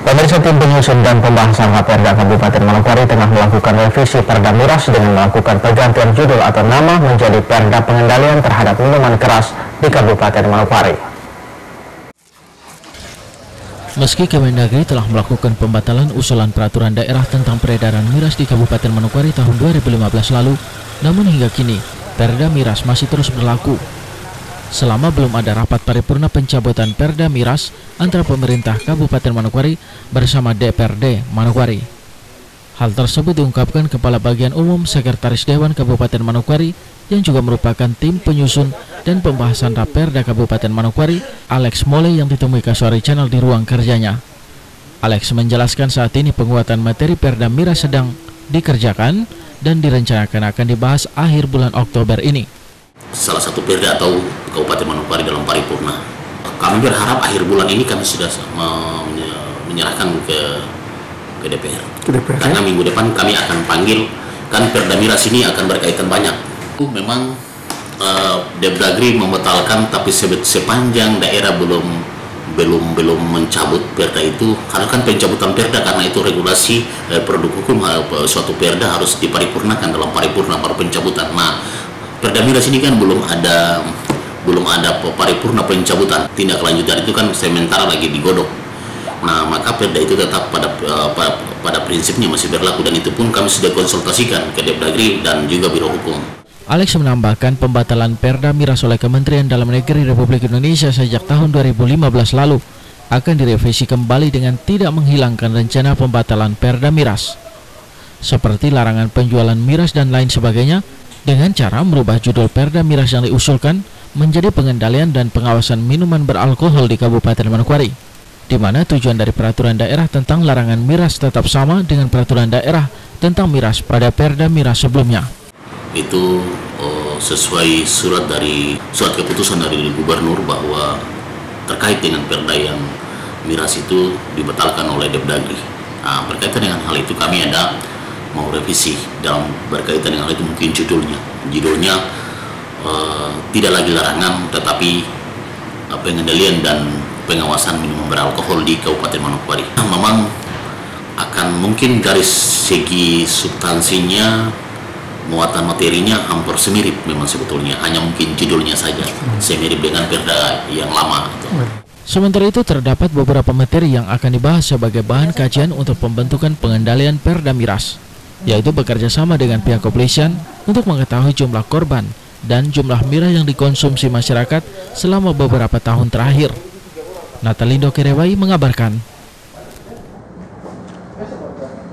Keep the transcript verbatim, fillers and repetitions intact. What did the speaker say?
Pemirsa, tim penyusun dan pembahasan Perda Kabupaten Manokwari tengah melakukan revisi Perda Miras dengan melakukan pergantian judul atau nama menjadi Perda Pengendalian Terhadap Minuman Keras di Kabupaten Manokwari. Meski Kemendagri telah melakukan pembatalan usulan peraturan daerah tentang peredaran miras di Kabupaten Manokwari tahun dua ribu lima belas lalu, namun hingga kini Perda Miras masih terus berlaku. Selama belum ada rapat paripurna pencabutan Perda Miras antara pemerintah Kabupaten Manokwari bersama D P R D Manokwari. Hal tersebut diungkapkan Kepala Bagian Umum Sekretaris Dewan Kabupaten Manokwari yang juga merupakan tim penyusun dan pembahasan Raperda Kabupaten Manokwari, Alex Mole, yang ditemui Kasuari Channel di ruang kerjanya. Alex menjelaskan saat ini penguatan materi Perda Miras sedang dikerjakan dan direncanakan akan dibahas akhir bulan Oktober ini. Salah satu perda atau Kabupaten Manokwari dalam paripurna. Kami berharap akhir bulan ini kami sudah menyerahkan ke ke D P R. Ke D P R Karena ya? Minggu depan kami akan panggil, kan Perda Miras ini akan berkaitan banyak. Memang uh, Depdagri membatalkan, tapi sepanjang daerah belum belum belum mencabut perda itu, karena kan pencabutan perda karena itu regulasi eh, produk hukum, uh, suatu perda harus diparipurnakan dalam paripurna baru pencabutan. Nah, Perda Miras ini kan belum ada belum ada paripurna pencabutan, tindak lanjutan itu kan sementara lagi digodok. Nah, maka perda itu tetap pada pada, pada prinsipnya masih berlaku, dan itu pun kami sudah konsultasikan ke Depdagri dan juga Biro Hukum. Alex menambahkan pembatalan Perda Miras oleh Kementerian Dalam Negeri Republik Indonesia sejak tahun dua ribu lima belas lalu akan direvisi kembali dengan tidak menghilangkan rencana pembatalan Perda Miras, seperti larangan penjualan miras dan lain sebagainya, dengan cara merubah judul Perda Miras yang diusulkan menjadi pengendalian dan pengawasan minuman beralkohol di Kabupaten Manokwari, di mana tujuan dari peraturan daerah tentang larangan miras tetap sama dengan peraturan daerah tentang miras pada Perda Miras sebelumnya. Itu oh, sesuai surat dari surat keputusan dari Gubernur bahwa terkait dengan perda yang miras itu dibatalkan oleh Depdagri. Nah, berkaitan dengan hal itu kami ada mau revisi dalam berkaitan dengan hal itu, mungkin judulnya judulnya uh, tidak lagi larangan tetapi uh, pengendalian dan pengawasan minuman beralkohol di Kabupaten Manokwari. Nah, memang akan mungkin dari segi substansinya, muatan materinya hampir semirip memang sebetulnya, hanya mungkin judulnya saja semirip dengan perda yang lama. Sementara itu terdapat beberapa materi yang akan dibahas sebagai bahan kajian untuk pembentukan pengendalian Perda Miras, yaitu bekerja sama dengan pihak kepolisian untuk mengetahui jumlah korban dan jumlah miras yang dikonsumsi masyarakat selama beberapa tahun terakhir. Natalindo Kerewai mengabarkan.